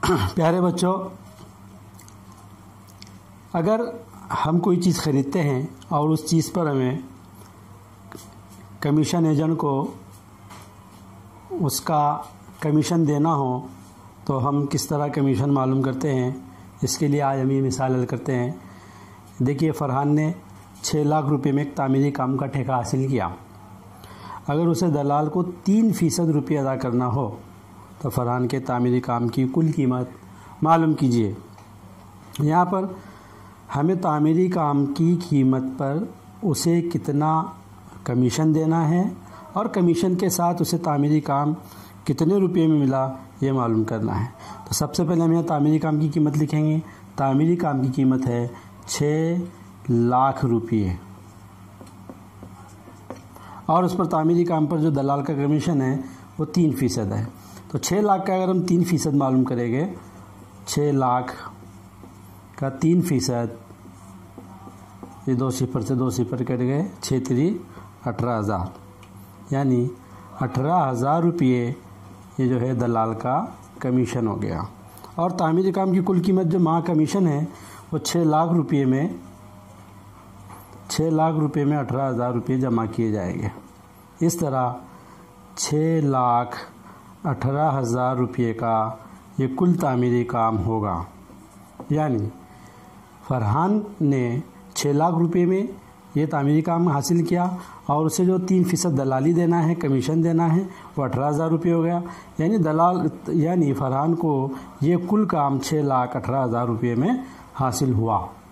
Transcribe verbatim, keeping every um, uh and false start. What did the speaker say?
प्यारे बच्चों, अगर हम कोई चीज़ ख़रीदते हैं और उस चीज़ पर हमें कमीशन एजेंट को उसका कमीशन देना हो तो हम किस तरह कमीशन मालूम करते हैं, इसके लिए आज हम ये मिसाल हल करते हैं। देखिए, फरहान ने छः लाख रुपए में एक तामीरी काम का ठेका हासिल किया। अगर उसे दलाल को तीन फ़ीसद रुपये अदा करना हो तो फरहान के तामीरी काम की कुल कीमत मालूम कीजिए। यहाँ पर हमें तामीरी काम की कीमत पर उसे कितना कमीशन देना है और कमीशन के साथ उसे तामीरी काम कितने रुपए में मिला ये मालूम करना है। तो सबसे पहले हम यहाँ तामीरी काम की कीमत लिखेंगे। तामीरी काम की कीमत है छः लाख रुपये और उस पर तामीरी काम पर जो दलाल का कमीशन है वो तीन फ़ीसद है। तो छः लाख का अगर हम तीन फ़ीसद मालूम करेंगे, छः लाख का तीन फ़ीसद, ये दो सिफर से दो सिफर कट गए, छः त्री अठारह हज़ार, यानी अठारह हज़ार रुपये ये जो है दलाल का कमीशन हो गया। और तामीरी काम की कुल कीमत जो माह कमीशन है वो छः लाख रुपये में छः लाख रुपये में अठारह हज़ार रुपये जमा किए जाएंगे। इस तरह छः लाख अठारह हज़ार रुपये का ये कुल तामीरी काम होगा। यानी फरहान ने छः लाख रुपये में ये तामीरी काम हासिल किया और उसे जो तीन फ़ीसद दलाली देना है, कमीशन देना है, वो अठारह हज़ार रुपये हो गया। यानी दलाल यानी फरहान को ये कुल काम छः लाख अठारह हज़ार रुपये में हासिल हुआ।